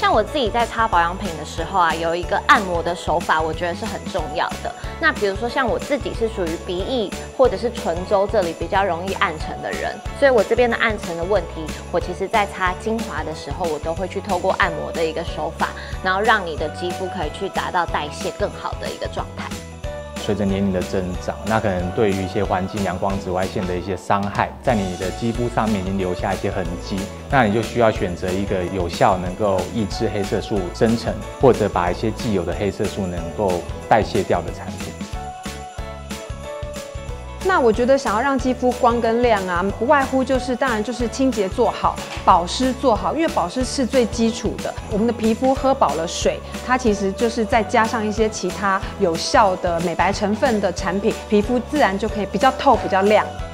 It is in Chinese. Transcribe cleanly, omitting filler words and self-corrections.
像我自己在擦保养品的时候啊，有一个按摩的手法，我觉得是很重要的。那比如说像我自己是属于鼻翼或者是唇周这里比较容易暗沉的人，所以我这边的暗沉的问题，我其实在擦精华的时候，我都会去透过按摩的一个手法，然后让你的肌肤可以去达到代谢更好的一个状态。 随着年龄的增长，那可能对于一些环境、阳光、紫外线的一些伤害，在你的肌肤上面已经留下一些痕迹，那你就需要选择一个有效能够抑制黑色素生成，或者把一些既有的黑色素能够代谢掉的产品。 那我觉得想要让肌肤光跟亮啊，不外乎当然就是清洁做好，保湿做好，因为保湿是最基础的。我们的皮肤喝饱了水，它其实就是再加上一些其他有效的美白成分的产品，皮肤自然就可以比较透、比较亮。